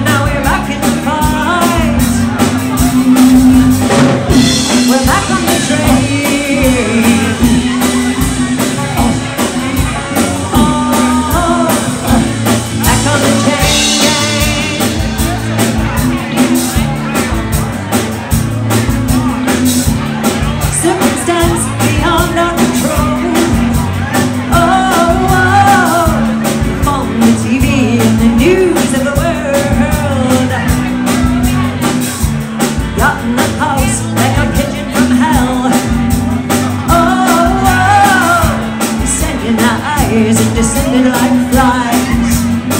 now we're back in the fight. We're back on the train. Oh, back on the train gang. Circumstance beyond our control. News of the world, got in the house like a pigeon from hell. Oh, oh, descending eyes and descended like flies.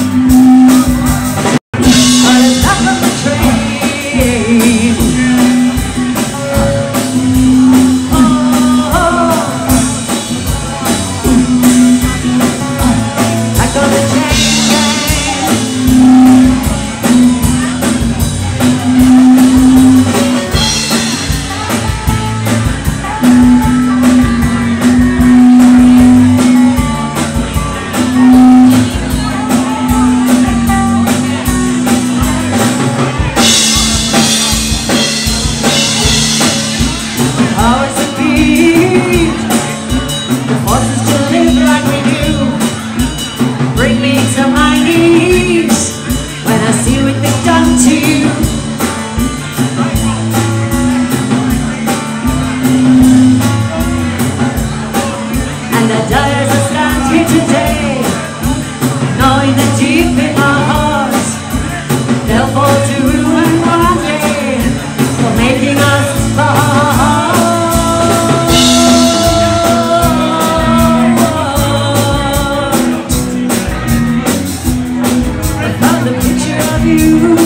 On the top of the train. Oh, back on the train. Powers that be, the forces to live like we do, bring me to my knees when I see what they've done to you. And I die as I stand here today, knowing that deep in our hearts they'll fall to ruin one day for making us fall. You